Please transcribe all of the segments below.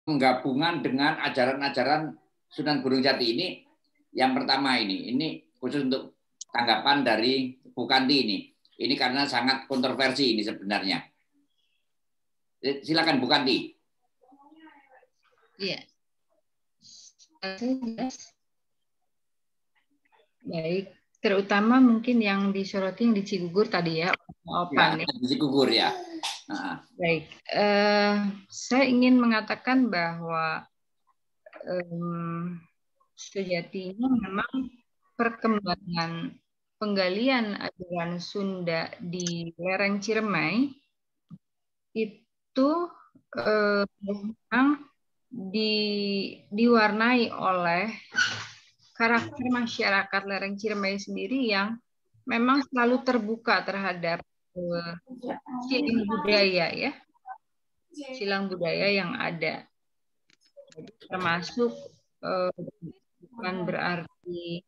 penggabungan dengan ajaran-ajaran Sunan Gunung Jati ini. Yang pertama ini khusus untuk tanggapan dari Bu Kanti ini. Ini karena sangat kontroversi ini sebenarnya. Silakan Bu Kanti. Iya. Baik, terutama mungkin yang disoroti yang di Cigugur tadi ya, Opan ya. Di Cigugur ya. Baik, saya ingin mengatakan bahwa sejatinya memang perkembangan penggalian ajaran Sunda di lereng Ciremai itu memang diwarnai oleh karakter masyarakat lereng Ciremai sendiri yang memang selalu terbuka terhadap silang budaya ya, silang budaya yang ada, termasuk bukan berarti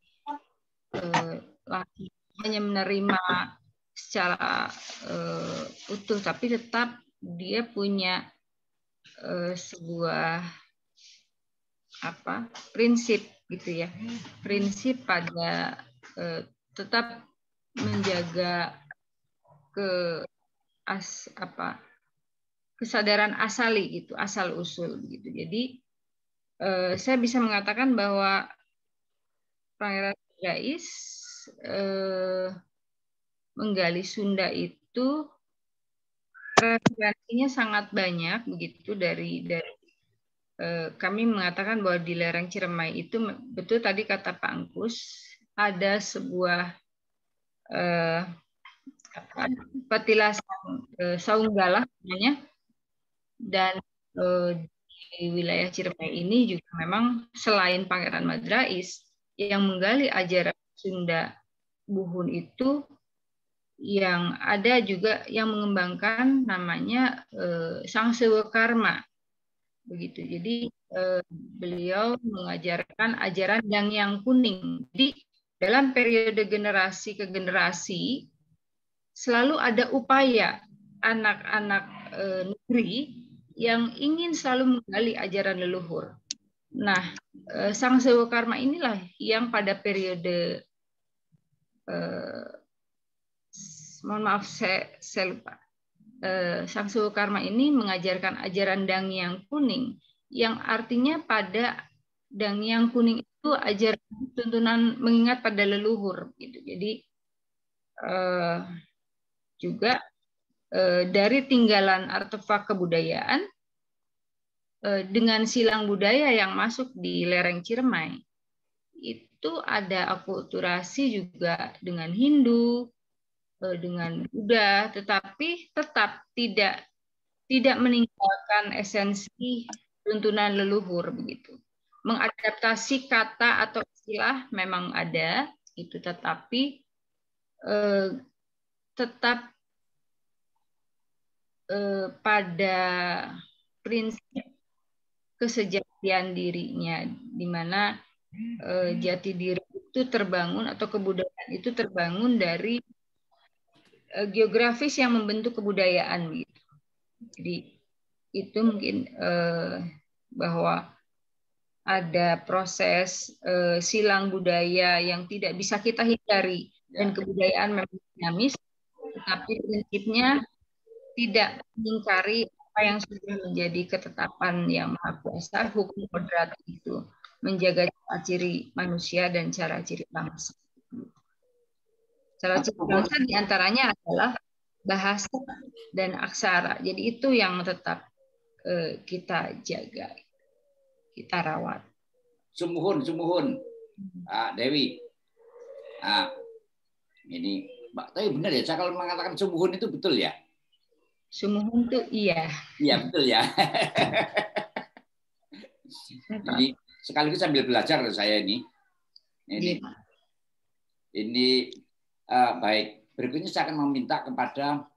laki hanya menerima secara utuh, tapi tetap dia punya sebuah prinsip gitu ya, prinsip pada tetap menjaga kesadaran asali gitu, asal usul gitu. Jadi saya bisa mengatakan bahwa Pangeran Gais menggali Sunda itu referensinya sangat banyak begitu dari kami mengatakan bahwa di lereng Ciremai itu betul tadi kata Pak Angkus ada sebuah petilasan Saunggalah namanya, dan di wilayah Ciremai ini juga memang selain Pangeran Madrais yang menggali ajaran Sunda Buhun itu, yang ada juga yang mengembangkan namanya Sang Sewa Karma begitu. Jadi beliau mengajarkan ajaran Dangyang Kuning. Jadi dalam periode generasi ke generasi selalu ada upaya anak-anak negeri yang ingin selalu menggali ajaran leluhur. Nah, Sang Sewa Karma inilah yang pada periode mohon maaf saya lupa. Sang Sewa Karma ini mengajarkan ajaran Dangyang Kuning, yang artinya pada Dangyang Kuning itu ajaran tuntunan mengingat pada leluhur gitu. Jadi juga dari tinggalan artefak kebudayaan dengan silang budaya yang masuk di lereng Ciremai itu ada akulturasi juga dengan Hindu, dengan Buddha, tetapi tetap tidak meninggalkan esensi tuntunan leluhur begitu. Mengadaptasi kata atau istilah memang ada, itu tetapi tetap pada prinsip kesejatian dirinya, di mana jati diri itu terbangun atau kebudayaan itu terbangun dari geografis yang membentuk kebudayaan gitu. Jadi itu mungkin bahwa ada proses silang budaya yang tidak bisa kita hindari, dan kebudayaan memang dinamis, tetapi prinsipnya tidak mengingkari apa yang sudah menjadi ketetapan yang maha kuasa, hukum kodrat itu menjaga cara ciri manusia dan cara ciri bangsa. Cara ciri bangsa diantaranya adalah bahasa dan aksara. Jadi itu yang tetap kita jaga, kita rawat. Sumuhun, Dewi. Ini Mbak, tapi benar ya, saya kalau mengatakan sumuhun itu betul ya? Sumuhun itu iya. Iya betul ya. Jadi sekaligus sambil belajar saya ini. Ini baik. Berikutnya saya akan meminta kepada